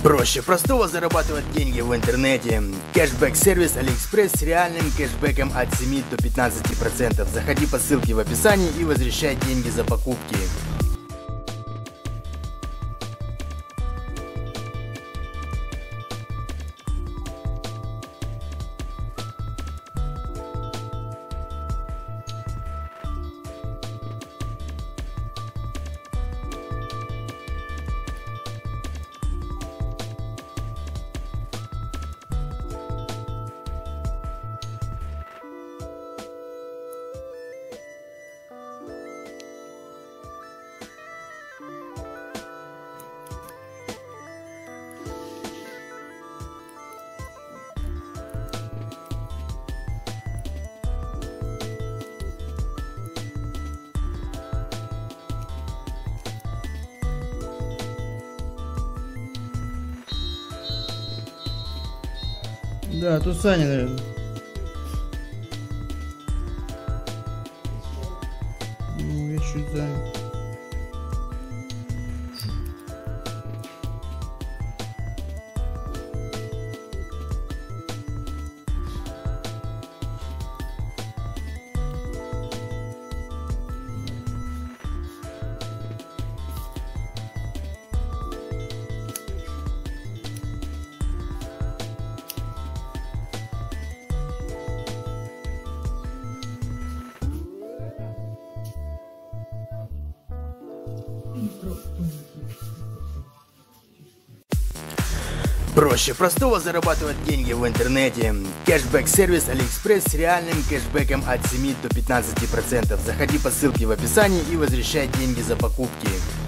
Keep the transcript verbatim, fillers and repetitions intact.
Проще простого зарабатывать деньги в интернете. Кэшбэк-сервис AliExpress с реальным кэшбэком от семи до пятнадцати процентов. Заходи по ссылке в описании и возвращай деньги за покупки. Да, тут Саня, наверное. Ну, я чуть занят. Проще простого зарабатывать деньги в интернете. Кэшбэк-сервис AliExpress с реальным кэшбэком от семи до пятнадцати процентов. Заходи по ссылке в описании и возвращай деньги за покупки.